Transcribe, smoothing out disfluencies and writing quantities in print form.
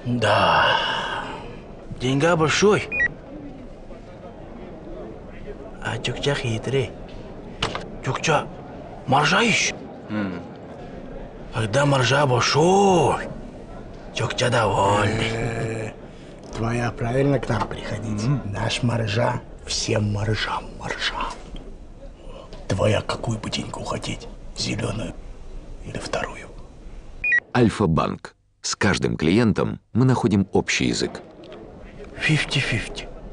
Да. Деньга большой. А Чукча хитрый. Чукча маржа ищет. Когда маржа большой, Чукча довольный. Твоя правильно к нам приходить. Наш маржа всем маржам маржа. Твоя какую бы деньгу хотеть? Зеленую или вторую? Альфа-банк. С каждым клиентом мы находим общий язык. 50-50.